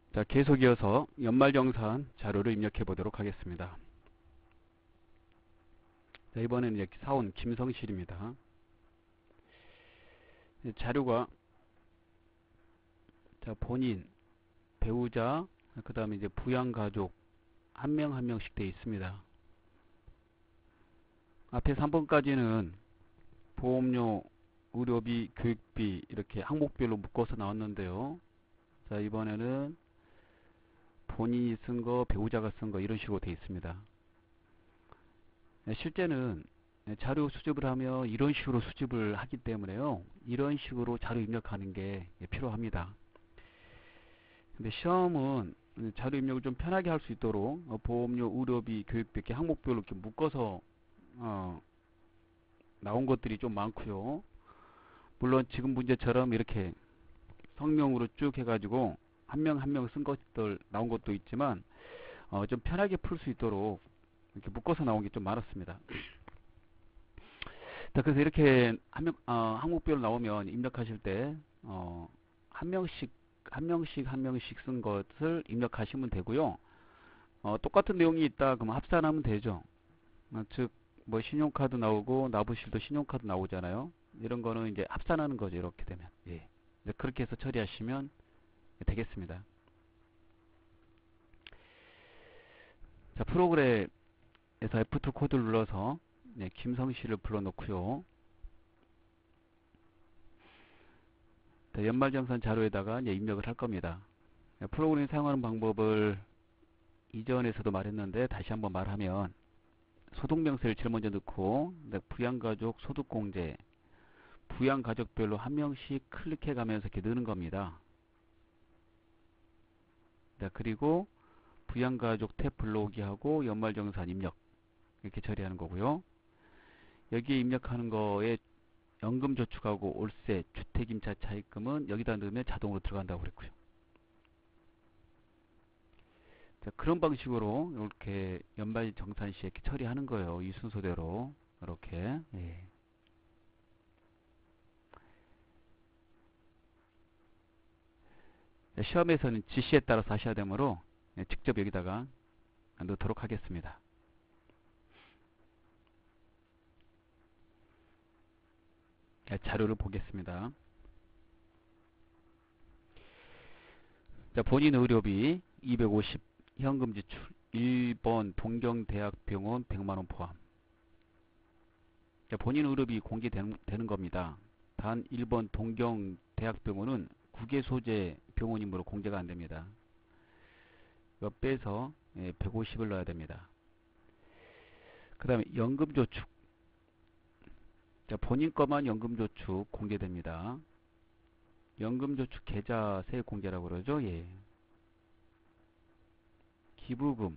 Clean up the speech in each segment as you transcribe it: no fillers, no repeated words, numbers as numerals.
자, 계속 이어서 연말정산 자료를 입력해 보도록 하겠습니다. 자, 이번에는 이제 사원 김성실입니다. 자료가 자, 본인, 배우자, 그 다음에 이제 부양가족 한 명 한 명씩 되어 있습니다. 앞에 3번까지는 보험료, 의료비, 교육비 이렇게 항목별로 묶어서 나왔는데요. 자, 이번에는 본인이 쓴 거, 배우자가 쓴 거 이런 식으로 되어 있습니다. 실제는 자료 수집을 하면 이런 식으로 수집을 하기 때문에요. 이런 식으로 자료 입력하는 게 필요합니다. 근데 시험은 자료 입력을 좀 편하게 할 수 있도록 보험료, 의료비, 교육비 이렇게 항목별로 이렇게 묶어서 나온 것들이 좀 많고요. 물론 지금 문제처럼 이렇게 성명으로 쭉 해가지고 한 명 한 명 쓴 것들 나온 것도 있지만 좀 편하게 풀 수 있도록 이렇게 묶어서 나온 게 좀 많았습니다. 자, 그래서 이렇게 항목별로 나오면 입력하실 때 한 명씩 한 명씩 쓴 것을 입력하시면 되고요. 똑같은 내용이 있다 그러면 합산하면 되죠. 즉 뭐 신용카드 나오고 납부실도 신용카드 나오잖아요. 이런 거는 이제 합산하는 거죠. 이렇게 되면 예. 이제 그렇게 해서 처리하시면 되겠습니다. 자, 프로그램에서 F2 코드를 눌러서 김성실을 불러놓고요. 연말정산 자료에다가 이제 입력을 할 겁니다. 프로그램 사용하는 방법을 이전에서도 말했는데 다시 한번 말하면 소득명세를 제일 먼저 넣고 부양가족 소득공제 부양가족별로 한 명씩 클릭해 가면서 이렇게 넣는 겁니다. 그리고 부양가족 탭 불러오기 하고 연말정산 입력 이렇게 처리하는 거고요. 여기에 입력하는 거에 연금저축하고 월세, 주택임차 차입금은 여기다 넣으면 자동으로 들어간다고 그랬고요. 자, 그런 방식으로 이렇게 연말정산 시에 이렇게 처리하는 거예요. 이 순서대로 이렇게. 예. 시험에서는 지시에 따라서 하셔야 되므로 직접 여기다가 넣도록 하겠습니다. 자료를 보겠습니다. 자, 본인 의료비 250 현금 지출 1번 동경대학병원 100만원 포함. 자, 본인 의료비 공개되는 겁니다. 단 1번 동경대학병원은 국외 소재 병원이므로 공개가 안됩니다. 이거 빼서 150을 넣어야 됩니다. 그 다음에 연금저축. 자, 본인 것만 연금저축 공개됩니다. 연금저축 계좌세 공개라고 그러죠. 예. 기부금.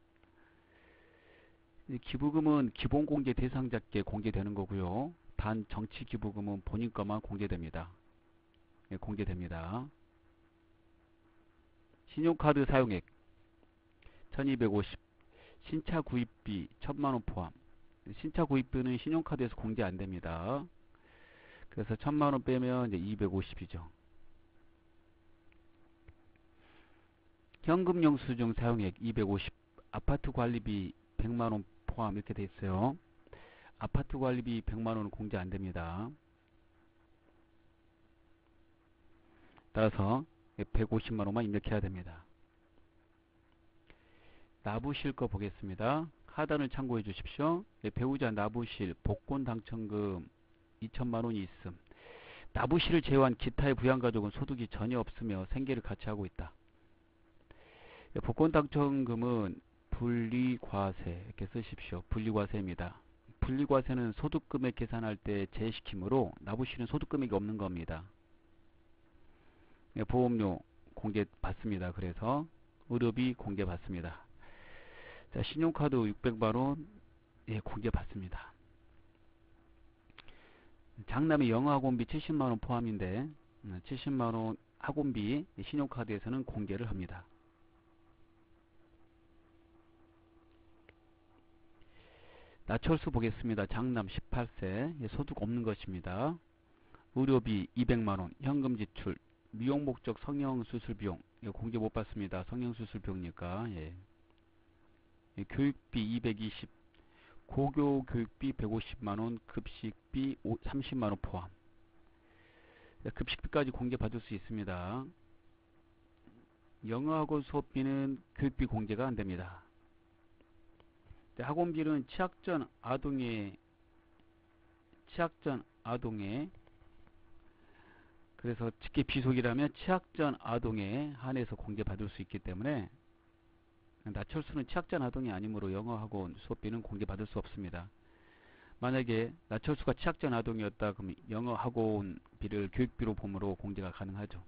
기부금은 기본공개 대상자께 공개되는 거고요. 단 정치기부금은 본인 것만 공개됩니다. 예, 공개됩니다. 신용카드 사용액 1250 신차 구입비 1000만원 포함. 신차 구입비는 신용카드에서 공개 안됩니다. 그래서 1000만원 빼면 이제 250이죠. 현금 영수증 사용액 250 아파트 관리비 100만원 포함 이렇게 돼 있어요. 아파트 관리비 100만원은 공개 안됩니다. 따라서 150만원만 입력해야 됩니다. 납부실 거 보겠습니다. 하단을 참고해 주십시오. 배우자 납부실 복권 당첨금 2천만원이 있음. 납부실을 제외한 기타의 부양가족은 소득이 전혀 없으며 생계를 같이 하고 있다. 복권 당첨금은 분리과세 이렇게 쓰십시오. 분리과세입니다. 분리과세는 소득금액 계산할 때 제시키므로 납부실은 소득금액이 없는 겁니다. 보험료 공개 받습니다. 그래서 의료비 공개 받습니다. 자, 신용카드 600만원 예, 공개 받습니다. 장남의 영어학원비 70만원 포함인데 70만원 학원비 신용카드에서는 공개를 합니다. 나철수 보겠습니다. 장남 18세 예, 소득 없는 것입니다. 의료비 200만원 현금 지출 미용 목적 성형수술 비용 이거 공제 못 받습니다. 성형수술비용이니까. 예. 교육비 220, 고교 교육비 150만원, 급식비 30만원 포함. 급식비까지 공제 받을 수 있습니다. 영어학원 수업비는 교육비 공제가 안됩니다. 학원비는 취학전 아동에 그래서 직계 비속이라면 취학전 아동에 한해서 공제 받을 수 있기 때문에 나철수는 취학전 아동이 아니므로 영어학원 수업비는 공제 받을 수 없습니다. 만약에 나철수가 취학전 아동이었다 그러면 영어학원비를 교육비로 봄으로 공제가 가능하죠.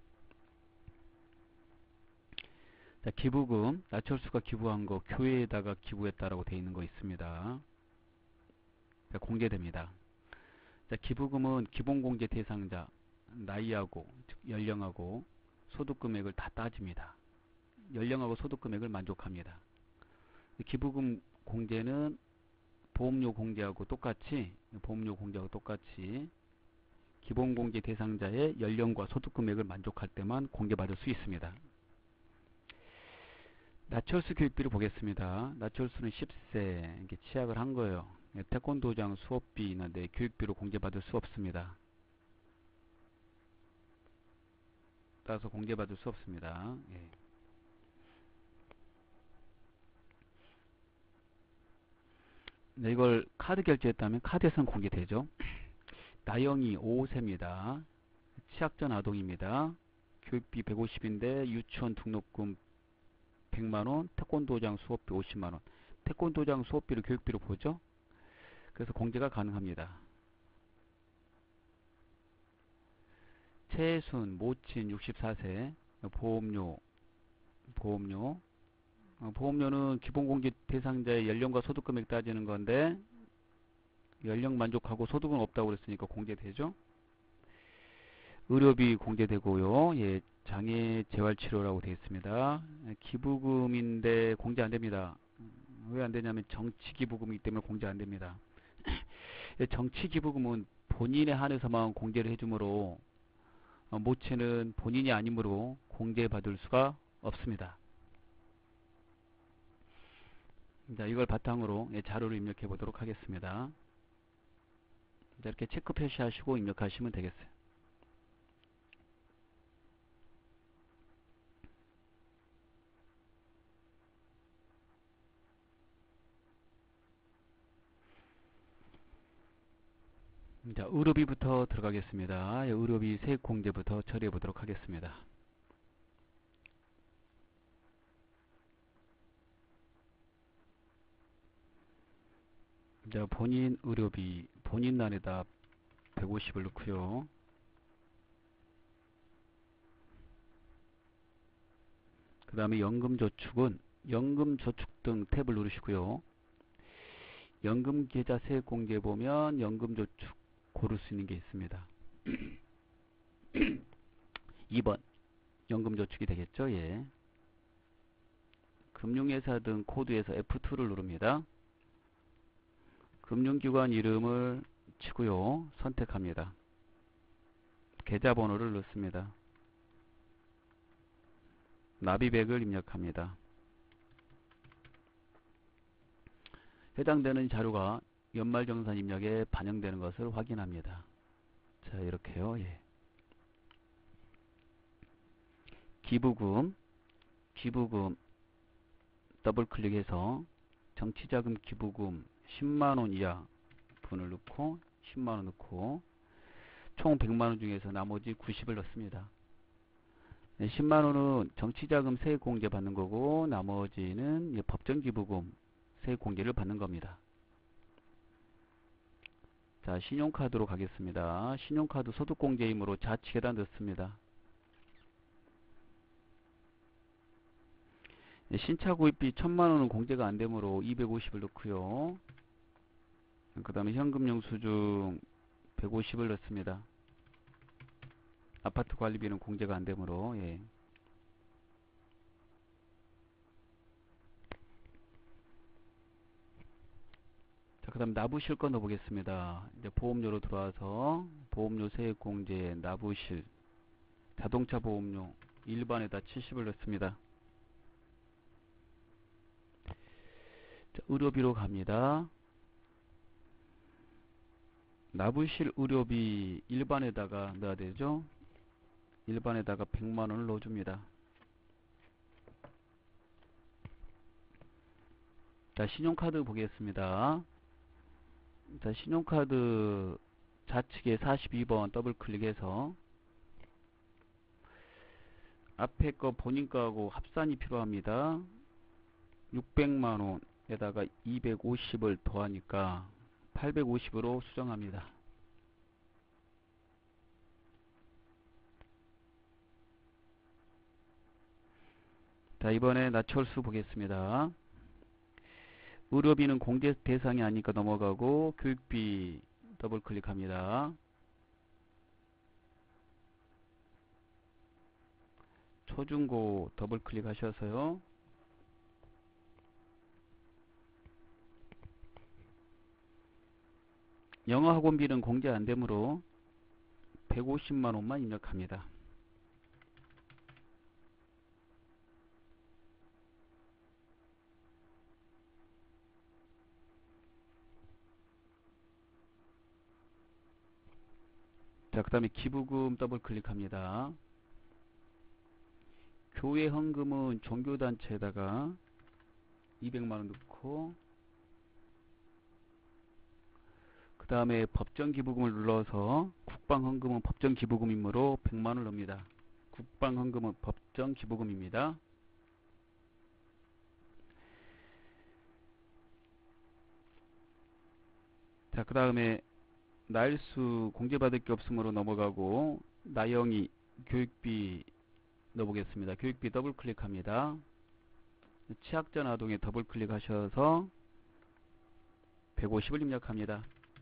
자, 기부금 나철수가 기부한 거 교회에다가 기부했다라고 되어 있는 거 있습니다. 자, 공제됩니다. 자, 기부금은 기본공제 대상자 나이하고 즉 연령하고 소득금액을 다 따집니다. 연령하고 소득금액을 만족합니다. 기부금 공제는 보험료 공제하고 똑같이 기본공제 대상자의 연령과 소득금액을 만족할 때만 공제받을 수 있습니다. 나철수 교육비를 보겠습니다. 나철수는 10세 이렇게 취약을 한 거예요. 태권도장 수업비나 내 교육비로 공제받을 수 없습니다. 따라서 공제받을 수 없습니다. 예. 네, 이걸 카드 결제했다면 카드에서는 공개되죠. 나영이 5세입니다. 취학전 아동입니다. 교육비 150인데 유치원 등록금 100만원, 태권도장 수업비 50만원. 태권도장 수업비를 교육비로 보죠. 그래서 공제가 가능합니다. 최순 모친 64세 보험료는 기본공제 대상자의 연령과 소득금액 따지는 건데 연령 만족하고 소득은 없다고 그랬으니까 공제되죠. 의료비 공제되고요. 예, 장애 재활치료라고 되어 있습니다. 기부금인데 공제 안됩니다. 왜 안되냐면 정치기부금이기 때문에 공제 안됩니다. 정치기부금은 본인에 한해서만 공제를 해주므로 모체는 본인이 아니므로 공제받을 수가 없습니다. 자, 이걸 바탕으로 자료를 입력해 보도록 하겠습니다. 자, 이렇게 체크 표시하시고 입력하시면 되겠어요. 자, 의료비부터 들어가겠습니다. 의료비 세액 공제부터 처리해 보도록 하겠습니다. 자, 본인 의료비 본인 난에다 150을 넣고요. 그 다음에 연금저축은 연금저축 등 탭을 누르시고요. 연금계좌 세액 공제 보면 연금저축 고를 수 있는 게 있습니다. 2번 연금저축이 되겠죠. 예. 금융회사 등 코드에서 F2를 누릅니다. 금융기관 이름을 치고요. 선택합니다. 계좌번호를 넣습니다. 납입액을 입력합니다. 해당되는 자료가 연말정산 입력에 반영되는 것을 확인합니다. 자, 이렇게요. 예. 기부금 더블 클릭해서 정치자금 기부금 10만원 이하 분을 넣고 10만원 넣고 총 100만원 중에서 나머지 90을 넣습니다. 10만원은 정치자금 세액 공제 받는 거고 나머지는 법정기부금 세액 공제를 받는 겁니다. 자, 신용카드로 가겠습니다. 신용카드 소득공제이므로 좌측에다 넣습니다. 신차구입비 1000만원은 공제가 안되므로 250을 넣고요. 그 다음에 현금영수증 150을 넣습니다. 아파트 관리비는 공제가 안되므로. 예. 자, 그 다음 나부실 거 넣어보겠습니다. 이제 보험료로 들어와서 보험료 세액 공제 나부실 자동차 보험료 일반에다 70을 넣습니다. 자, 의료비로 갑니다. 납부실 의료비 일반에다가 넣어야 되죠. 일반에다가 100만원을 넣어줍니다. 자, 신용카드 보겠습니다. 자, 신용카드 좌측에 42번 더블 클릭해서 앞에 거 본인 거하고 합산이 필요합니다. 600만원에다가 250을 더하니까 850으로 수정합니다. 자, 이번에 나철수 보겠습니다. 의료비는 공제 대상이 아니니까 넘어가고 교육비 더블 클릭합니다. 초중고 더블 클릭하셔서요. 영어 학원비는 공제 안 되므로 150만원만 입력합니다. 자, 그 다음에 기부금 더블 클릭합니다. 교회 헌금은 종교단체에다가 200만원 넣고, 그 다음에 법정 기부금을 눌러서 국방 헌금은 법정 기부금이므로 100만원을 넣습니다. 국방 헌금은 법정 기부금입니다. 자, 그 다음에 나일수 공제받을 게 없으므로 넘어가고, 나영이 교육비 넣어보겠습니다. 교육비 더블 클릭합니다. 취약전 아동에 더블 클릭하셔서 150을 입력합니다.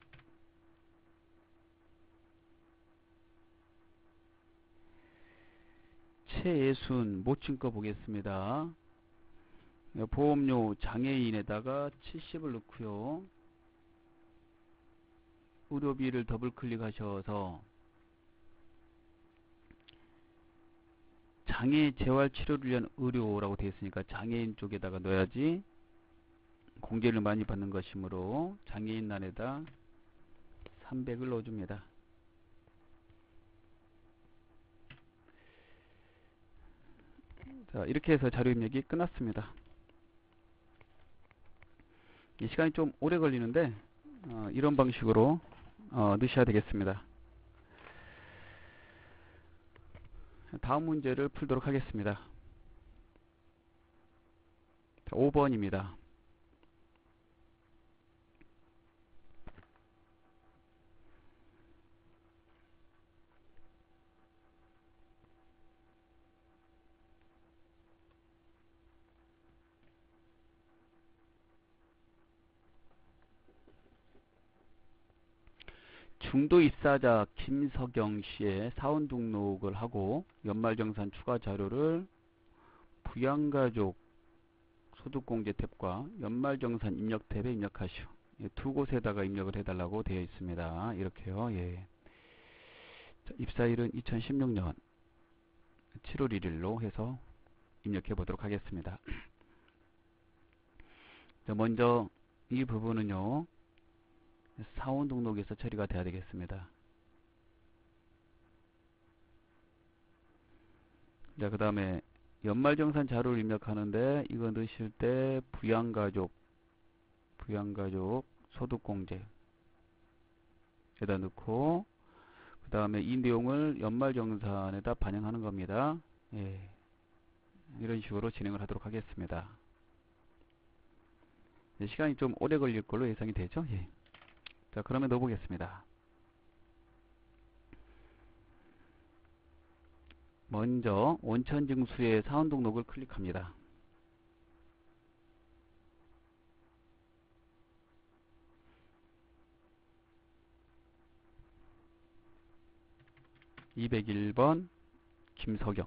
최예순 모친 거 보겠습니다. 보험료 장애인에다가 70을 넣고요. 의료비를 더블 클릭하셔서 장애 재활 치료를 위한 의료라고 되어 있으니까 장애인 쪽에다가 넣어야지 공제를 많이 받는 것이므로 장애인欄에다 300을 넣어줍니다. 자, 이렇게 해서 자료 입력이 끝났습니다. 이 시간이 좀 오래 걸리는데 이런 방식으로 넣으셔야 되겠습니다. 다음 문제를 풀도록 하겠습니다. 5번입니다. 중도 입사자 김석영 씨의 사원 등록을 하고 연말정산 추가 자료를 부양가족 소득공제 탭과 연말정산 입력 탭에 입력하시오. 두 곳에다가 입력을 해달라고 되어 있습니다. 이렇게요. 예. 자, 입사일은 2016년 7월 1일로 해서 입력해 보도록 하겠습니다. 자, 먼저 이 부분은요. 사원 등록에서 처리가 돼야 되겠습니다. 자, 그 다음에 연말정산 자료를 입력하는데 이거 넣으실 때 부양가족 소득공제에다 넣고 그 다음에 이 내용을 연말정산에다 반영하는 겁니다. 예, 이런 식으로 진행을 하도록 하겠습니다. 시간이 좀 오래 걸릴 걸로 예상이 되죠. 예. 자, 그러면 넣어보겠습니다. 먼저 원천징수의 사원 등록을 클릭합니다. (201번) 김석영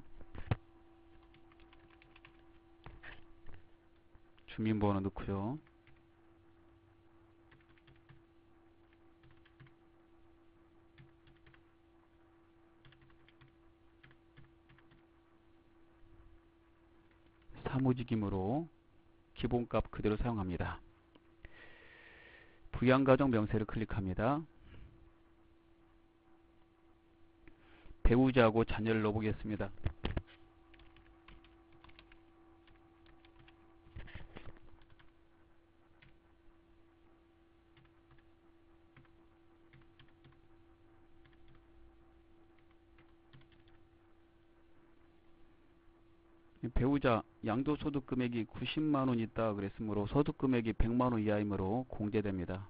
주민번호 넣고요. 사무직임으로 기본값 그대로 사용합니다. 부양가족 명세를 클릭합니다. 배우자하고 자녀를 넣어보겠습니다. 배우자 양도소득 금액이 90만원 있다 그랬으므로 소득 금액이 100만원 이하이므로 공제됩니다.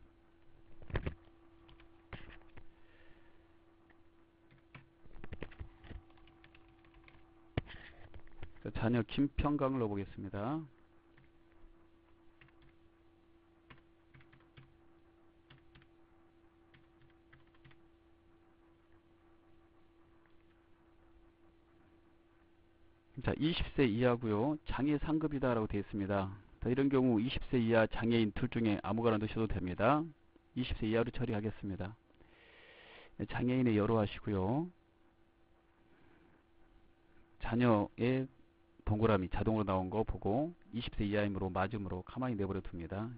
자녀 김평강을 넣어보겠습니다. 자, 20세 이하고요. 장애 상급이다 라고 되어 있습니다. 자, 이런 경우 20세 이하 장애인 둘 중에 아무거나 넣으셔도 됩니다. 20세 이하로 처리하겠습니다. 장애인의 여로 하시고요. 자녀의 동그라미 자동으로 나온 거 보고 20세 이하이므로 맞음으로 가만히 내버려 둡니다.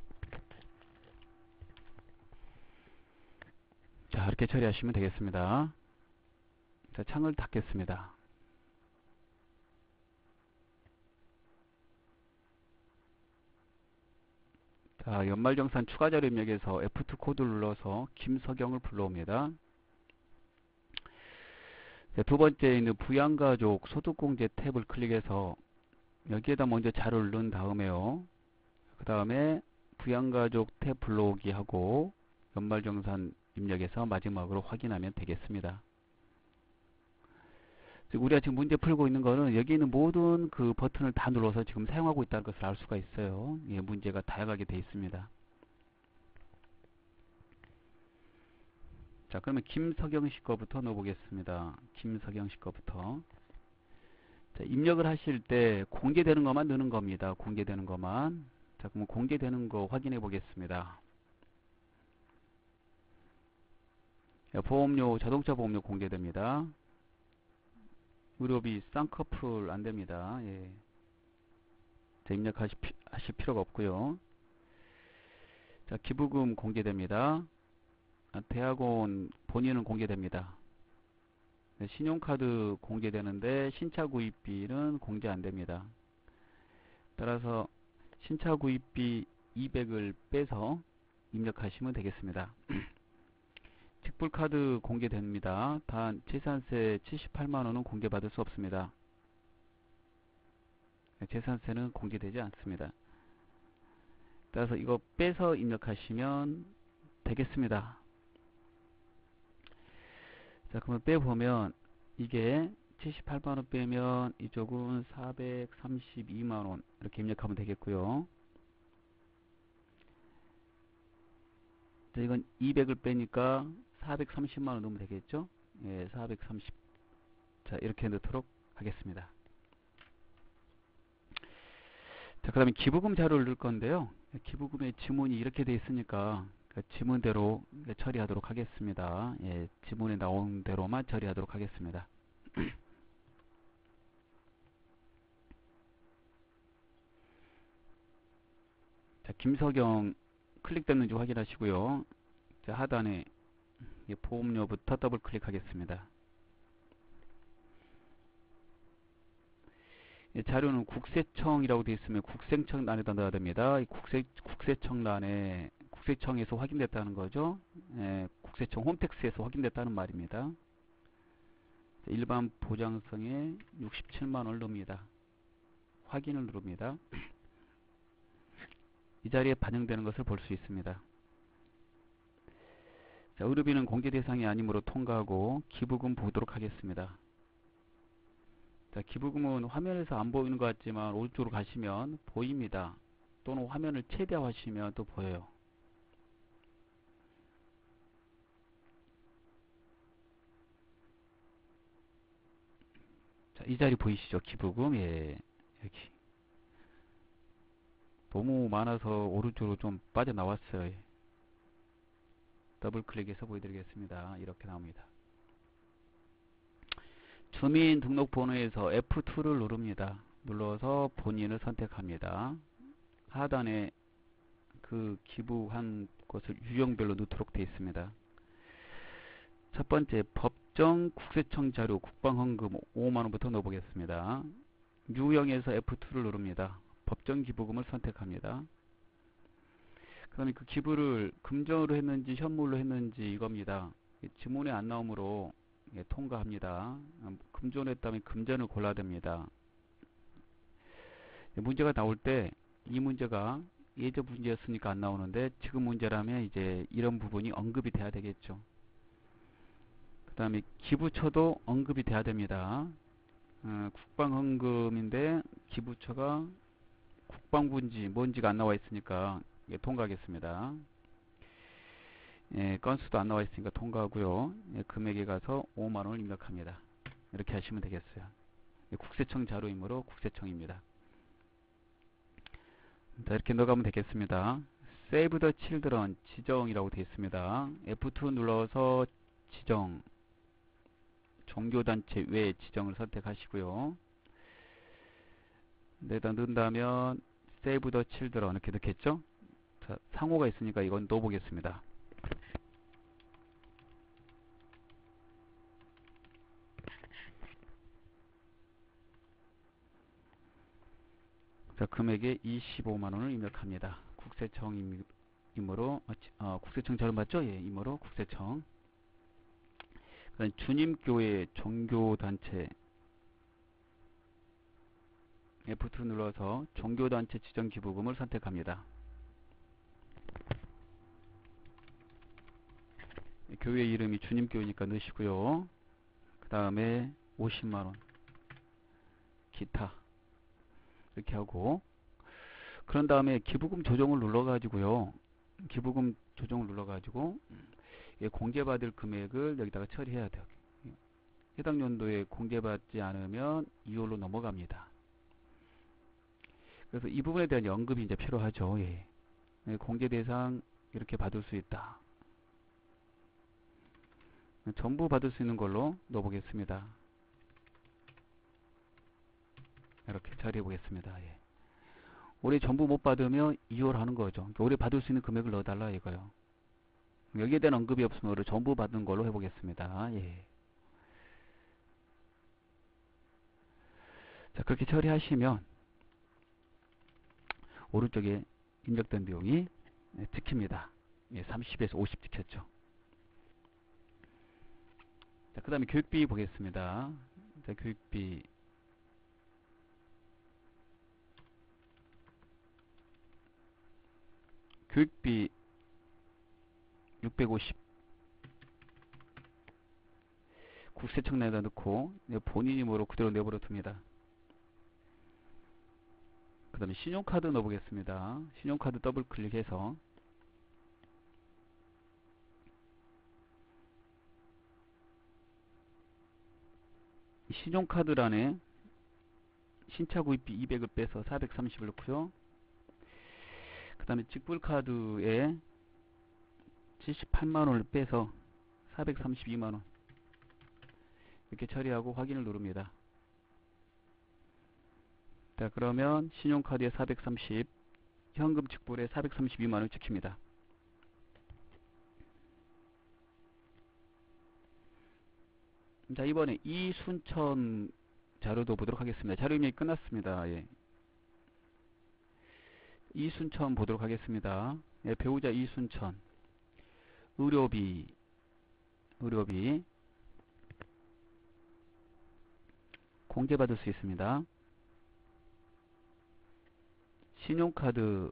자, 이렇게 처리하시면 되겠습니다. 자, 창을 닫겠습니다. 자, 연말정산 추가자료 입력에서 F2 코드를 눌러서 김석영을 불러옵니다. 자, 두 번째 있는 부양가족 소득공제 탭을 클릭해서 여기에다 먼저 자료를 넣은 다음에요. 그 다음에 부양가족 탭 불러오기 하고 연말정산 입력에서 마지막으로 확인하면 되겠습니다. 우리가 지금 문제 풀고 있는 거는 여기 있는 모든 그 버튼을 다 눌러서 지금 사용하고 있다는 것을 알 수가 있어요. 예, 문제가 다양하게 되어 있습니다. 자, 그러면 김석영 씨 거부터 넣어보겠습니다. 김석영 씨 거부터. 자, 입력을 하실 때 공개되는 것만 넣는 겁니다. 공개되는 것만. 자, 그럼 공개되는 거 확인해 보겠습니다. 보험료, 자동차 보험료 공개됩니다. 의료비 쌍꺼풀 안됩니다. 예. 자, 입력하실 필요가 없고요. 자, 기부금 공개됩니다. 대학원 본인은 공개됩니다. 네, 신용카드 공개되는데 신차 구입비는 공개 안됩니다. 따라서 신차 구입비 200을 빼서 입력하시면 되겠습니다. 직불카드 공개됩니다. 단 재산세 78만원은 공개받을 수 없습니다. 재산세는 공개되지 않습니다. 따라서 이거 빼서 입력하시면 되겠습니다. 자, 그러면 빼보면 이게 78만원 빼면 이쪽은 432만원 이렇게 입력하면 되겠고요. 자, 이건 200을 빼니까 430만원 넣으면 되겠죠. 예, 430. 자, 이렇게 넣도록 하겠습니다. 자, 그 다음에 기부금 자료를 넣을 건데요. 기부금의 지문이 이렇게 되어 있으니까 지문대로 처리하도록 하겠습니다. 예, 지문에 나온 대로만 처리하도록 하겠습니다. 자, 김석영 클릭됐는지 확인하시고요. 자, 하단에 보험료부터 더블 클릭하겠습니다. 자료는 국세청이라고 되어 있으면 국세청란에다 넣어야 됩니다. 이 국세청란에 국세청에서 확인됐다는 거죠. 예, 국세청 홈택스에서 확인됐다는 말입니다. 일반 보장성에 67만원을 넣습니다. 확인을 누릅니다. 이 자리에 반영되는 것을 볼 수 있습니다. 자, 의료비는 공개 대상이 아니므로 통과하고 기부금 보도록 하겠습니다. 자, 기부금은 화면에서 안 보이는 것 같지만 오른쪽으로 가시면 보입니다. 또는 화면을 최대화하시면 또 보여요. 자, 이 자리 보이시죠? 기부금. 예, 여기 너무 많아서 오른쪽으로 좀 빠져나왔어요. 예. 더블 클릭해서 보여드리겠습니다. 이렇게 나옵니다. 주민등록번호에서 F2를 누릅니다. 눌러서 본인을 선택합니다. 하단에 그 기부한 것을 유형별로 넣도록 되어 있습니다. 첫 번째, 법정 국세청 자료 국방헌금 5만원부터 넣어보겠습니다. 유형에서 F2를 누릅니다. 법정 기부금을 선택합니다. 그 다음에 그 기부를 금전으로 했는지 현물로 했는지 이겁니다. 지문에 안 나오므로 통과합니다. 금전으로 했다면 금전을 골라야 됩니다. 문제가 나올 때 이 문제가 예전 문제였으니까 안 나오는데 지금 문제라면 이제 이런 부분이 언급이 돼야 되겠죠. 그 다음에 기부처도 언급이 돼야 됩니다. 국방헌금인데 기부처가 국방부인지 뭔지가 안 나와 있으니까 통과하겠습니다. 건수도 안 나와 있으니까 통과하고요. 금액에 가서 5만원을 입력합니다. 이렇게 하시면 되겠어요. 국세청 자료이므로 국세청입니다. 자, 이렇게 넣어가면 되겠습니다. Save the Children 지정이라고 되어 있습니다. F2 눌러서 지정, 종교단체 외 지정을 선택하시고요. 여기다 넣는다면 Save the Children 이렇게 넣겠죠? 자, 상호가 있으니까 이건 넣어보겠습니다. 자, 금액에 25만원을 입력합니다. 국세청이므로 국세청 자료 맞죠? 예, 이므로 국세청. 그다음 주님교회 종교단체 F2 눌러서 종교단체 지정 기부금을 선택합니다. 교회 이름이 주님교회니까 넣으시고요. 그 다음에 50만원 기타 이렇게 하고, 그런 다음에 기부금 조정을 눌러가지고요. 기부금 조정을 눌러가지고 공제받을 금액을 여기다가 처리해야 돼요. 해당 연도에 공제받지 않으면 2월로 넘어갑니다. 그래서 이 부분에 대한 언급이 이제 필요하죠. 예. 공제 대상 이렇게 받을 수 있다. 전부 받을 수 있는 걸로 넣어보겠습니다. 이렇게 처리해 보겠습니다. 예. 올해 전부 못 받으면 2월 하는 거죠. 올해 받을 수 있는 금액을 넣어달라 이거요. 여기에 대한 언급이 없으면 올해 전부 받은 걸로 해보겠습니다. 예. 자, 그렇게 처리하시면 오른쪽에 입력된 비용이 찍힙니다. 예, 30에서 50 찍혔죠. 자, 그 다음에 교육비 보겠습니다. 자, 교육비 650 국세청 내다 넣고 본인 이름으로 그대로 내버려 둡니다. 그 다음에 신용카드 넣어보겠습니다. 신용카드 더블 클릭해서 신용카드란에 신차 구입비 200을 빼서 430을 넣고요. 그 다음에 직불카드에 78만원을 빼서 432만원 이렇게 처리하고 확인을 누릅니다. 자, 그러면 신용카드에 430, 현금 직불에 432만원 찍힙니다. 자, 이번에 이순천 자료도 보도록 하겠습니다. 자료 입력이 끝났습니다. 예. 이순천 보도록 하겠습니다. 예, 배우자 이순천 의료비 공제받을 수 있습니다. 신용카드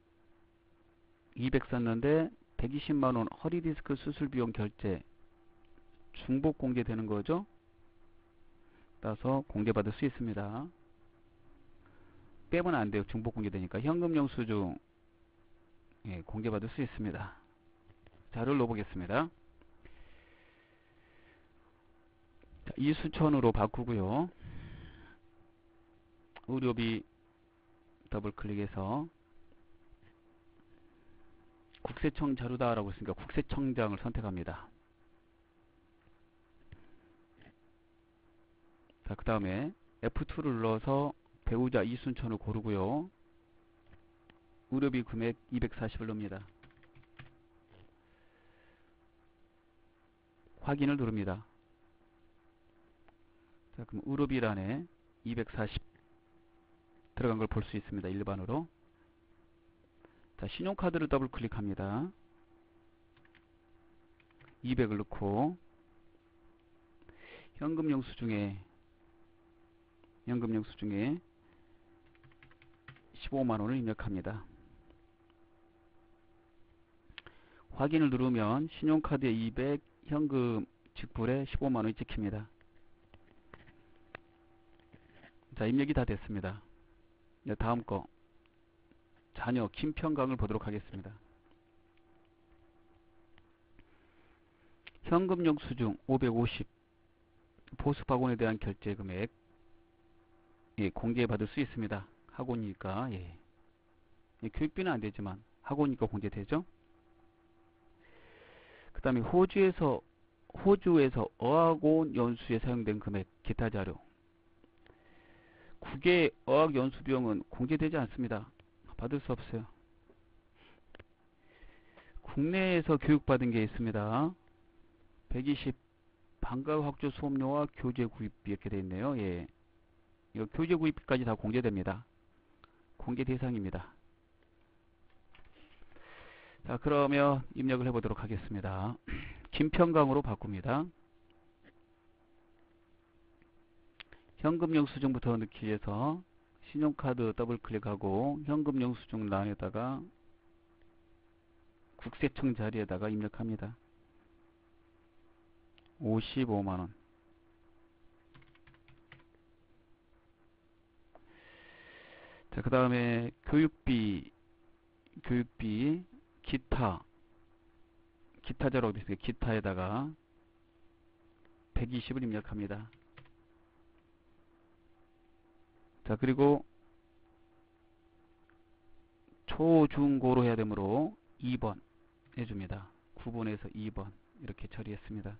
200 썼는데 120만원 허리디스크 수술 비용 결제 중복 공제되는 거죠. 따라서 공제받을 수 있습니다. 빼면 안 돼요. 중복 공제되니까. 현금 영수증 공제받을 수 있습니다. 자료를 넣어보겠습니다. 자, 이수천으로 바꾸고요. 의료비 더블 클릭해서 국세청 자료다라고 했으니까 국세청장을 선택합니다. 자, 그 다음에 F2를 눌러서 배우자 이순천을 고르고요. 의료비 금액 240을 넣습니다. 확인을 누릅니다. 자, 그럼 의료비란에 240 들어간 걸 볼 수 있습니다. 일반으로. 자, 신용카드를 더블 클릭합니다. 200을 넣고 현금 영수증에 15만원을 입력합니다. 확인을 누르면 신용카드에 200, 현금 직불에 15만원이 찍힙니다. 자, 입력이 다 됐습니다. 네, 다음 거 자녀 김평강을 보도록 하겠습니다. 현금 영수증 550 보습학원에 대한 결제 금액 공제받을 수 있습니다. 학원이니까 교육비는 안 되지만 학원이니까 공제되죠. 그 다음에 호주에서 어학원 연수에 사용된 금액 기타 자료. 국외 어학 연수 비용은 공제되지 않습니다. 받을 수 없어요. 국내에서 교육받은 게 있습니다. 120 방과 학조 수업료와 교재 구입비 이렇게 되어 있네요. 이거 교재 구입비까지 다 공제됩니다. 공제 대상입니다. 자, 그러면 입력을 해보도록 하겠습니다. 김평강으로 바꿉니다. 현금 영수증부터 넣기 위해서 신용카드 더블 클릭하고 현금 영수증 란에다가 국세청 자리에다가 입력합니다. 55만원. 자, 그 다음에 교육비 기타 자료가 있습니다. 기타에다가 120을 입력합니다. 자, 그리고 초중고로 해야 되므로 2번 해줍니다. 9번에서 2번 이렇게 처리했습니다.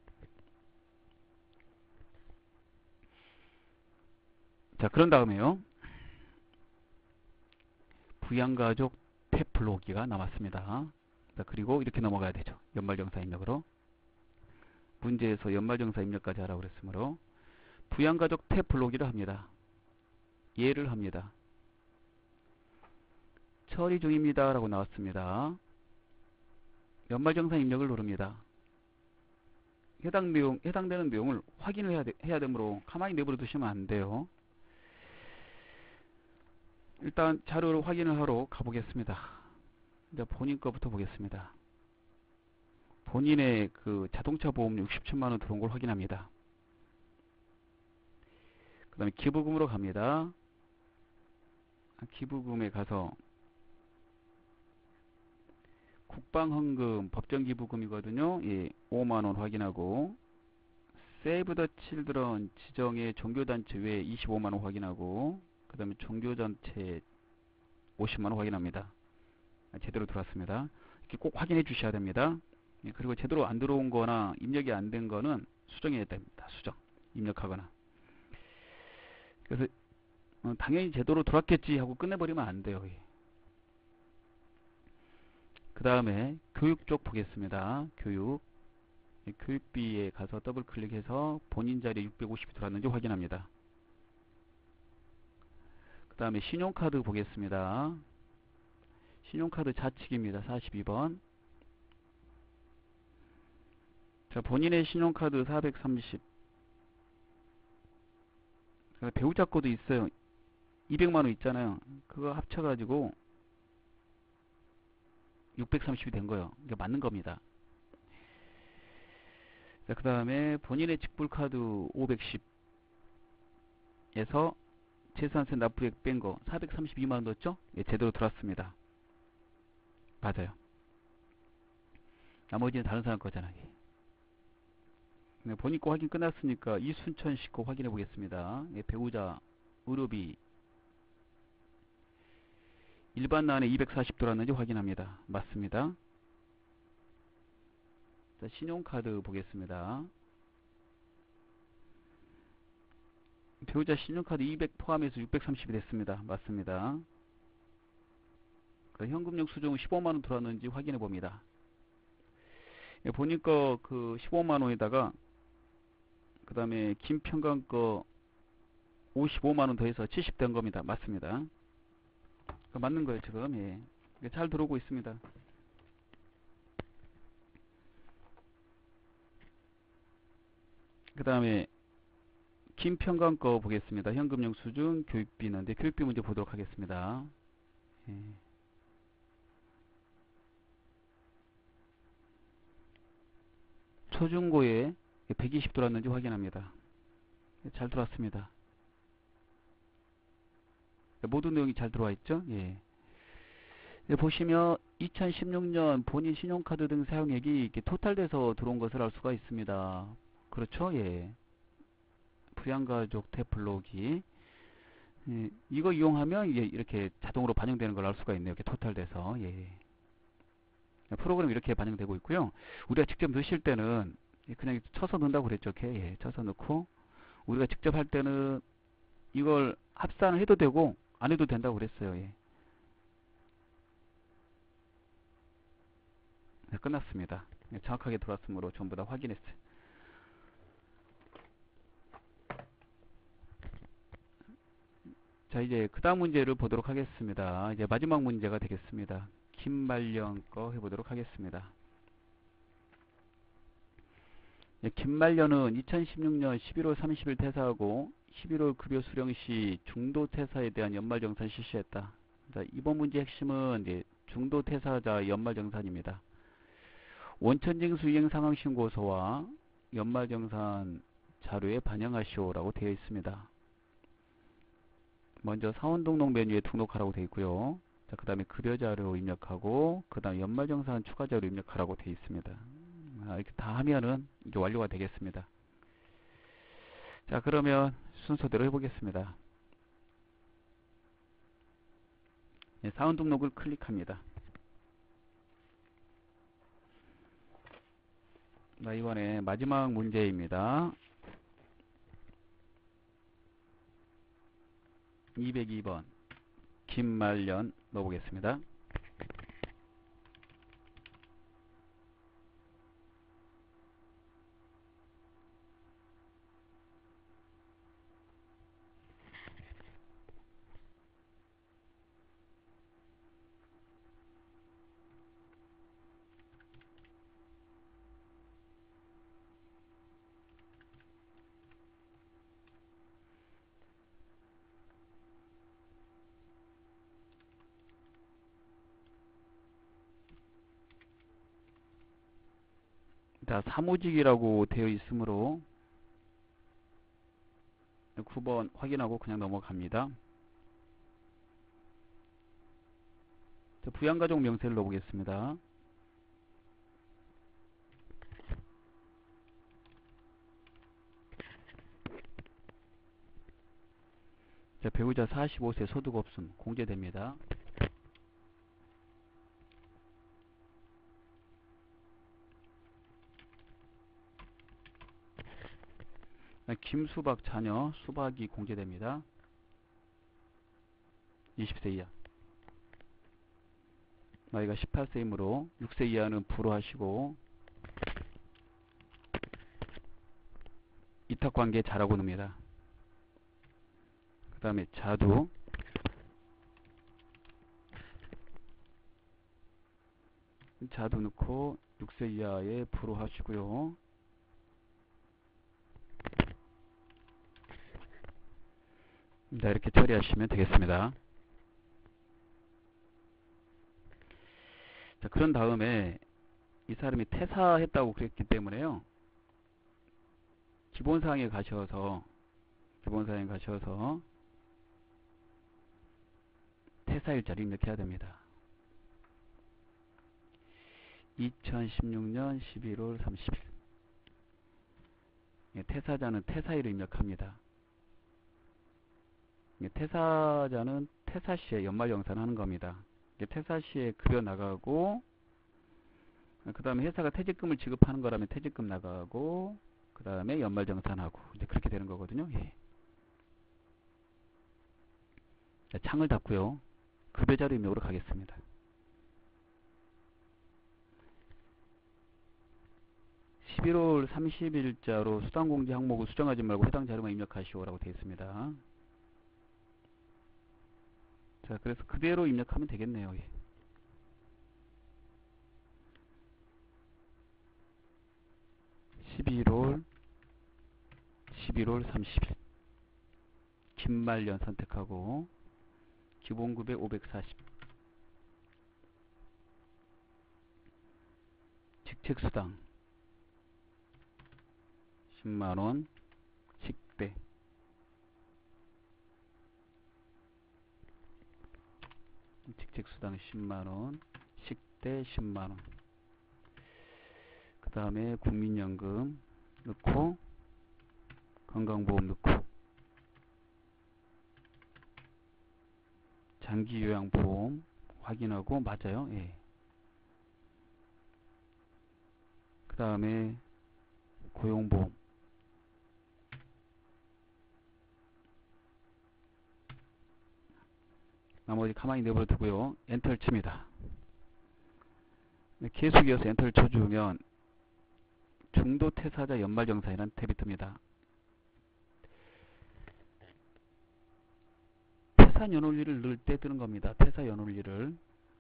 자, 그런 다음에요. 부양가족 탭 불러오기가 남았습니다. 자, 그리고 이렇게 넘어가야 되죠. 연말정사 입력으로. 문제에서 연말정사 입력까지 하라고 그랬으므로 부양가족 탭 불러오기를 합니다. 예를 합니다. 처리 중입니다 라고 나왔습니다. 연말정산 입력을 누릅니다. 해당되는 내용을 확인을 해야 되므로 가만히 내버려 두시면 안 돼요. 일단 자료를 확인을 하러 가보겠습니다. 이제 본인 거부터 보겠습니다. 본인의 그 자동차 보험료 67만원 들어온 걸 확인합니다. 그 다음에 기부금으로 갑니다. 기부금에 가서 국방헌금 법정기부금이거든요. 5만원 확인하고 세이브 더 칠드런 지정의 종교단체 외에 25만원 확인하고 그 다음에 종교단체 50만원 확인합니다. 제대로 들어왔습니다. 이렇게 꼭 확인해 주셔야 됩니다. 그리고 제대로 안 들어온 거나 입력이 안 된 거는 수정해야 됩니다. 수정 입력하거나. 그래서 당연히 제대로 들어왔겠지 하고 끝내버리면 안 돼요. 그 다음에 교육 쪽 보겠습니다. 교육비에 가서 더블 클릭해서 본인 자리에 650이 들어왔는지 확인합니다. 그 다음에 신용카드 보겠습니다. 신용카드 좌측입니다. 42번. 자, 본인의 신용카드 430. 배우자 거도 있어요. 200만원 있잖아요. 그거 합쳐가지고 630이 된 거예요. 이게 맞는 겁니다. 자, 그 다음에 본인의 직불카드 510에서 재산세 납부액 뺀 거 432만원 넣었죠? 제대로 들어왔습니다. 맞아요. 나머지는 다른 사람 거잖아요. 본인 거 확인 끝났으니까 이순천 씨 거 확인해 보겠습니다. 배우자 의료비 일반란에 240 들어왔는지 확인합니다. 맞습니다. 자, 신용카드 보겠습니다. 배우자 신용카드 200 포함해서 630이 됐습니다. 맞습니다. 현금용 수증은 15만원 들어왔는지 확인해 봅니다. 예, 보니까 그 15만원에다가 그 다음에 김평강 거 55만원 더해서 70 된 겁니다. 맞습니다. 맞는 거예요 지금. 예. 잘 들어오고 있습니다. 그 다음에 김평강 거 보겠습니다. 현금용 수준 교육비는 교육비 문제 보도록 하겠습니다. 예. 초중고에 120 들어왔는지 확인합니다. 잘 들어왔습니다. 모든 내용이 잘 들어와 있죠. 예. 보시면 2016년 본인 신용카드 등 사용액이 이렇게 토탈돼서 들어온 것을 알 수가 있습니다. 그렇죠. 예. 부양가족 태블록이 예. 이거 이용하면 이렇게 자동으로 반영되는 걸 알 수가 있네요. 이렇게 토탈돼서. 예. 프로그램이 이렇게 반영되고 있고요. 우리가 직접 넣으실 때는 그냥 쳐서 넣는다고 그랬죠. 이렇게 예. 쳐서 넣고 우리가 직접 할 때는 이걸 합산을 해도 되고 안 해도 된다고 그랬어요. 예. 네, 끝났습니다. 예, 정확하게 들어왔으므로 전부 다 확인했어요. 자, 이제 그 다음 문제를 보도록 하겠습니다. 이제 마지막 문제가 되겠습니다. 김말년 거 해보도록 하겠습니다. 예, 김말년은 2016년 11월 30일 퇴사하고 11월 급여 수령 시 중도 퇴사에 대한 연말정산 실시했다. 자, 이번 문제 핵심은 이제 중도 퇴사자 연말정산입니다. 원천징수 이행 상황 신고서와 연말정산 자료에 반영하시오라고 되어 있습니다. 먼저 사원등록 메뉴에 등록하라고 되어 있고요. 자, 그 다음에 급여 자료 입력하고 그 다음 연말정산 추가 자료 입력하라고 되어 있습니다. 이렇게 다 하면은 이게 완료가 되겠습니다. 자, 그러면 순서대로 해보겠습니다. 네, 사원 등록을 클릭합니다. 자, 이번에 마지막 문제입니다. 202번 김말년 넣어보겠습니다. 자, 사무직이라고 되어 있으므로 9번 확인하고 그냥 넘어갑니다. 자, 부양가족 명세를 넣어보겠습니다. 자, 배우자 45세 소득 없음 공제됩니다. 김수박 자녀 수박이 공제됩니다. 20세 이하. 나이가 18세이므로 6세 이하는 불허하시고 이탁관계 자라고 넣습니다. 그 다음에 자두 넣고 6세 이하에 불허하시고요. 자, 이렇게 처리하시면 되겠습니다. 자, 그런 다음에 이 사람이 퇴사했다고 그랬기 때문에요. 기본사항에 가셔서 퇴사일자를 입력해야 됩니다. 2016년 11월 30일. 퇴사자는 퇴사일을 입력합니다. 퇴사자는 퇴사시에 연말정산 하는 겁니다. 퇴사시에 급여 나가고 그 다음에 회사가 퇴직금을 지급하는 거라면 퇴직금 나가고 그 다음에 연말정산하고 이제 그렇게 되는 거거든요. 예. 자, 창을 닫고요. 급여 자료 입력으로 가겠습니다. 11월 30일자로 수당공지 항목을 수정하지 말고 해당 자료만 입력하시오라고 되어 있습니다. 자, 그래서 그대로 입력하면 되겠네요. 예. 11월 30일 긴말년 선택하고 기본급여 540 직책수당 10만원 식대 직책수당 10만원 식대 10만원 그 다음에 국민연금 넣고 건강보험 넣고 장기요양보험 확인하고 맞아요. 예. 그 다음에 고용보험 나머지 가만히 내버려 두고요. 엔터를 칩니다. 계속 이어서 엔터를 쳐주면 중도퇴사자 연말정산이라는 탭이 뜹니다. 퇴사연월일을 넣을 때 뜨는 겁니다. 퇴사연월일을.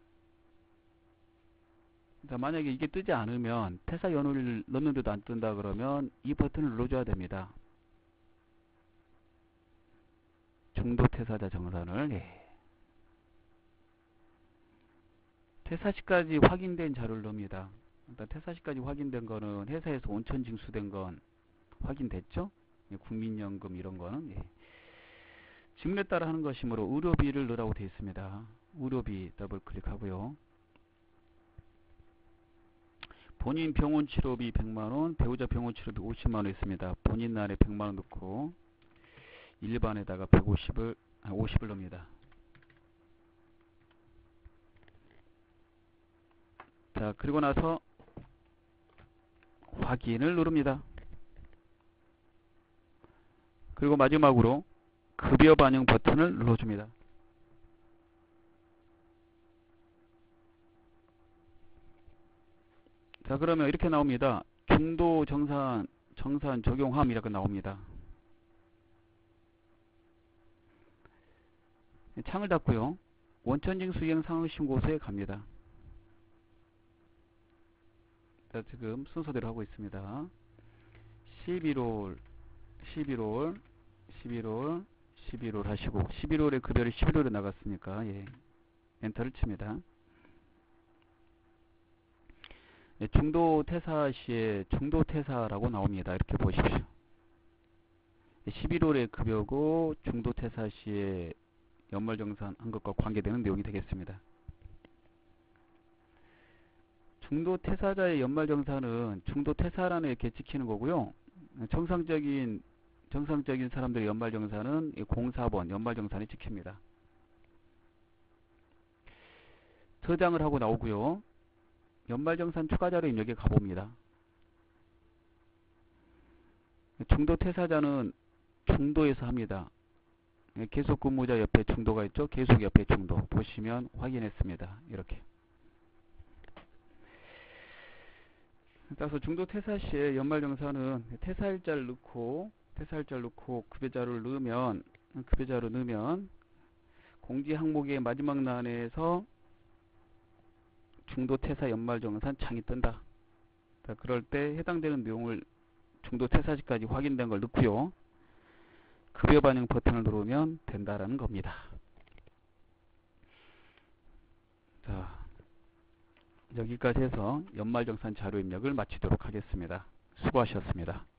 그러니까 만약에 이게 뜨지 않으면 퇴사연월일을 넣는데도 안 뜬다 그러면 이 버튼을 눌러줘야 됩니다. 중도퇴사자 정산을. 예. 퇴사시까지 확인된 자료를 넣습니다. 일단 퇴사시까지 확인된 거는 회사에서 온천 징수된 건 확인됐죠? 예, 국민연금 이런 거는. 예. 직무에 따라 하는 것이므로 의료비를 넣으라고 되어 있습니다. 의료비 더블 클릭하고요. 본인 병원 치료비 100만원, 배우자 병원 치료비 50만원 있습니다. 본인 날에 100만원 넣고 일반에다가 50을 넣습니다. 자, 그리고 나서 확인을 누릅니다. 그리고 마지막으로 급여 반영 버튼을 눌러줍니다. 자, 그러면 이렇게 나옵니다. 중도 정산 적용함 이렇게 나옵니다. 창을 닫고요. 원천징수 이행 상황신고서에 갑니다. 자, 지금 순서대로 하고 있습니다. 11월 하시고 11월에 급여를 11월에 나갔으니까 예, 엔터를 칩니다. 예, 중도 퇴사 시에 중도 퇴사라고 나옵니다. 이렇게 보십시오. 11월에 급여고 중도 퇴사 시에 연말정산 한 것과 관계되는 내용이 되겠습니다. 중도 퇴사자의 연말정산은 중도 퇴사란에 이렇게 찍히는 거고요. 정상적인 사람들의 연말정산은 04번 연말정산이 찍힙니다. 저장을 하고 나오고요. 연말정산 추가자료 입력에 가봅니다. 중도 퇴사자는 중도에서 합니다. 계속근무자 옆에 중도가 있죠. 계속 옆에 중도 보시면 확인했습니다. 이렇게. 따라서 중도 퇴사 시에 연말정산은 퇴사일자를 넣고 급여자료를 넣으면 공지 항목의 마지막欄에서 중도 퇴사 연말정산 창이 뜬다. 자, 그럴 때 해당되는 내용을 중도 퇴사 시까지 확인된 걸 넣고요. 급여 반영 버튼을 누르면 된다라는 겁니다. 자, 여기까지 해서 연말정산 자료 입력을 마치도록 하겠습니다. 수고하셨습니다.